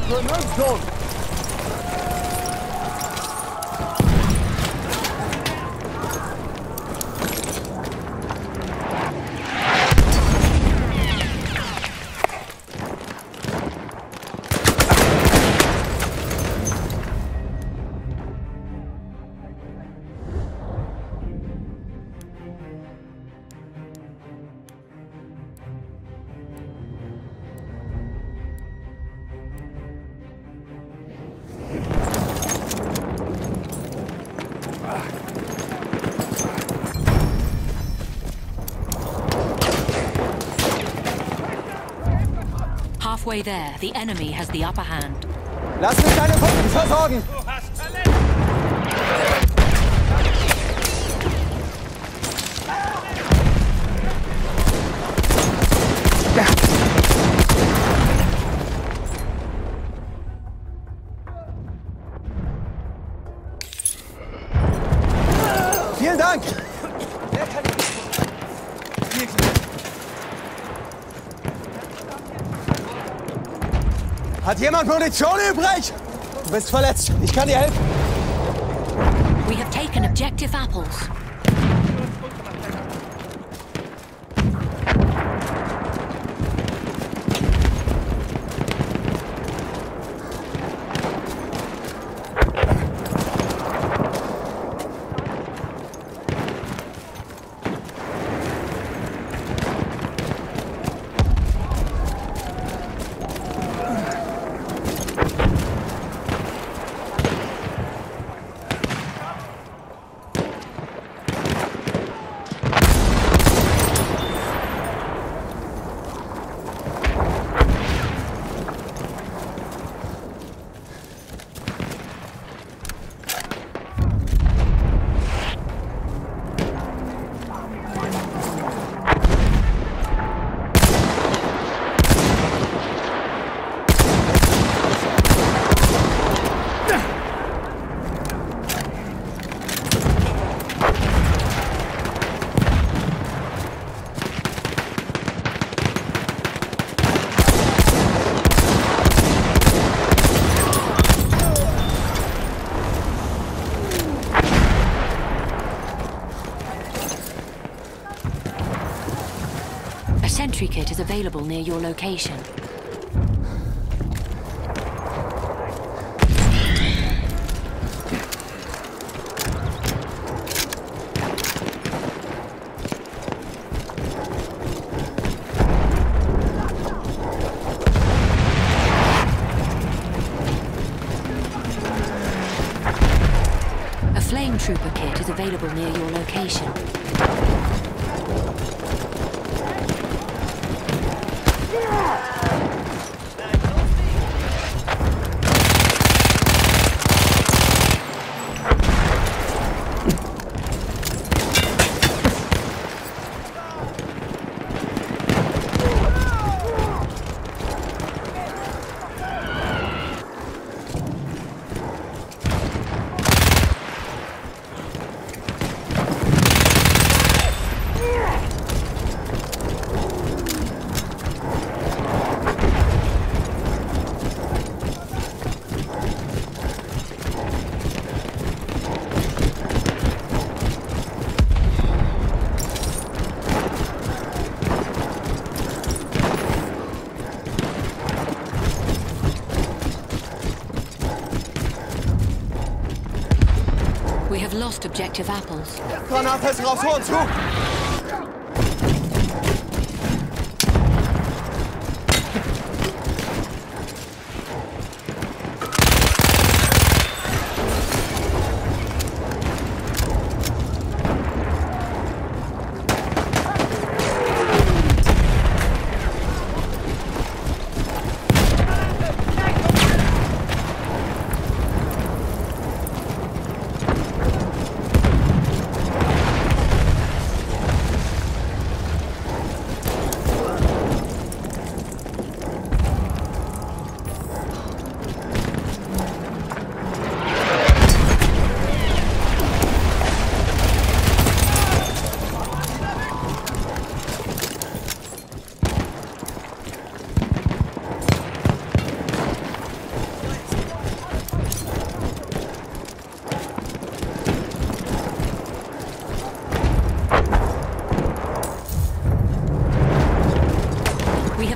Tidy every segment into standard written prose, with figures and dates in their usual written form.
to a nerve zone. Halfway there, the enemy has the upper hand. Lass mich deine Wunden versorgen! Du hast Talent! Vielen Dank! Hat jemand Munition übrig? Du bist verletzt. Ich kann dir helfen. We have taken objective apples. A sentry kit is available near your location. A flame trooper kit is available near your location. We have lost objective apples. Granate ist raus, vor uns zu!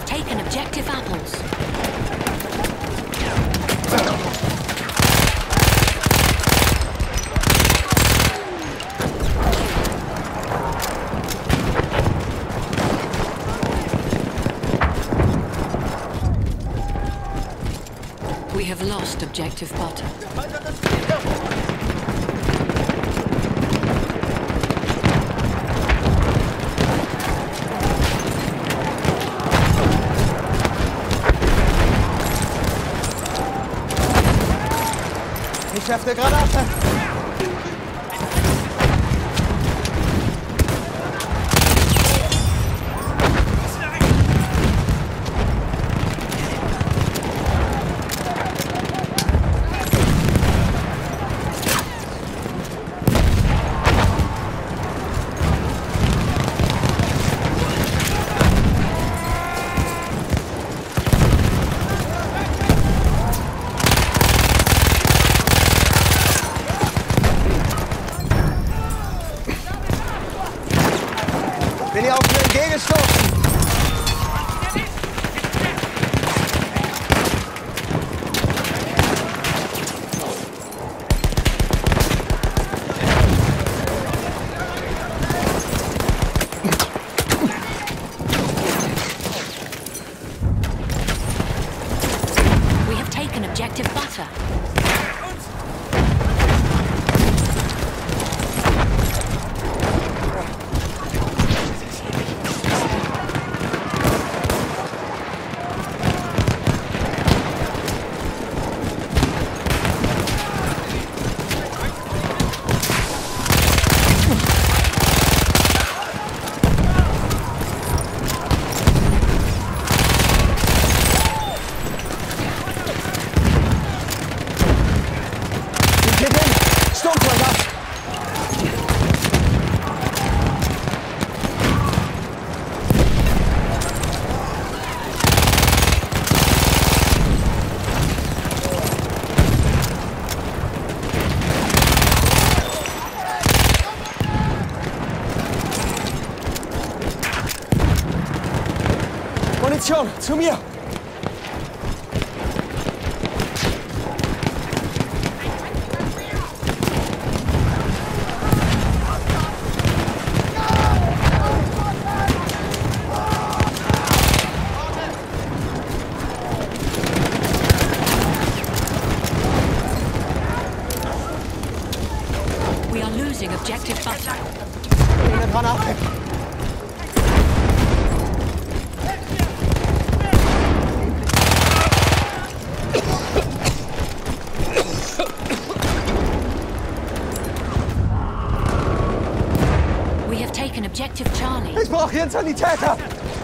have taken objective apples. We have lost objective butter. Ich werfe eine Granate. Bin ihr auf den G gestoßen? We have taken objective butter. Sturmsoldat! Munition, zu mir! We are losing objective butter. Eine Granate! We have taken objective Charlie. Ich brauche hier einen Sanitäter!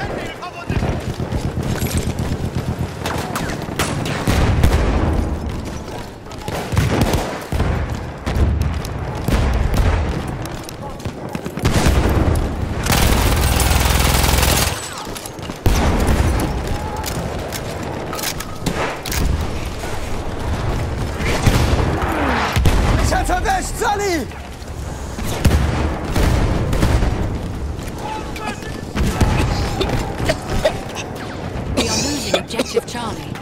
Ich hab's erwischt, Sunny! We are losing objective Charlie.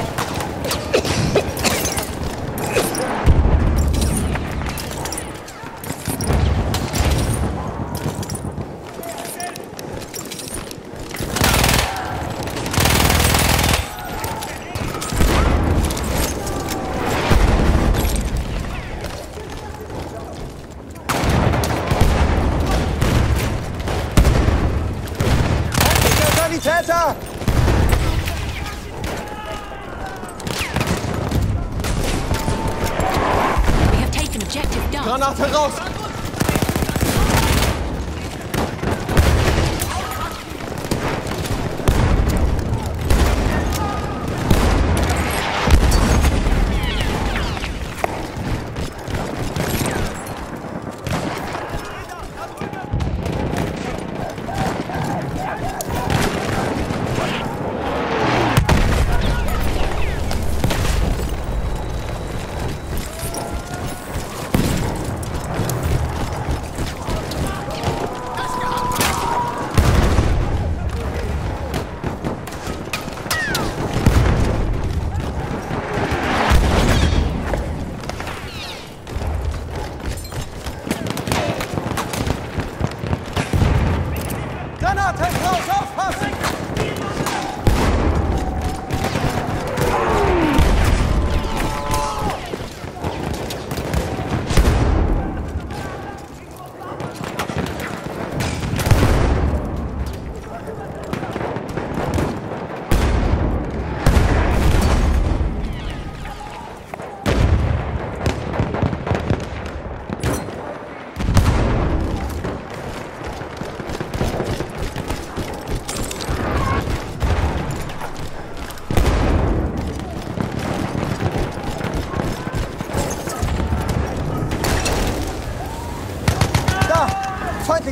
Sanitäter! We have taken objective Dart. Granate raus!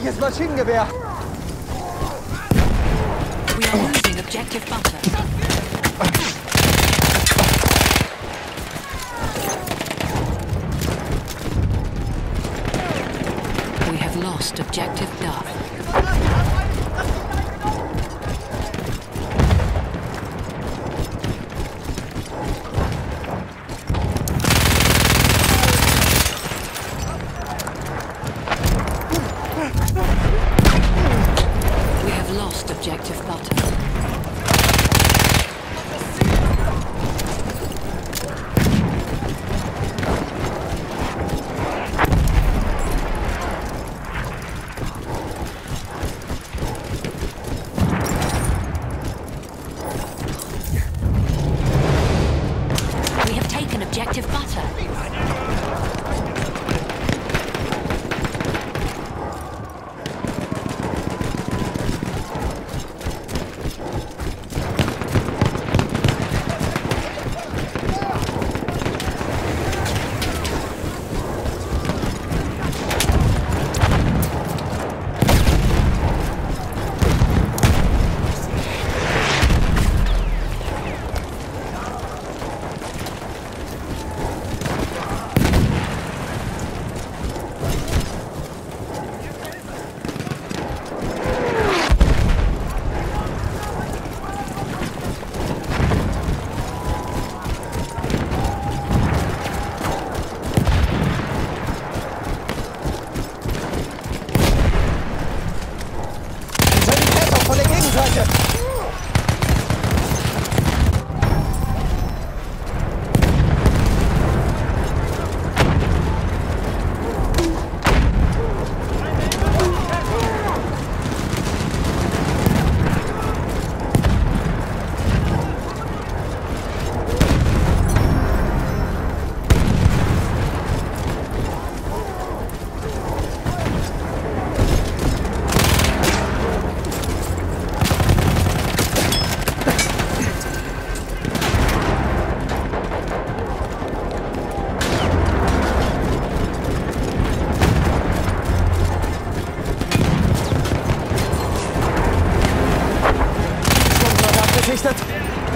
feindliches Maschinengewehr. We are losing objective butter. We have lost objective Duff. We have lost objective butter. We have taken objective butter. Von der Gegenseite! Gesichtet.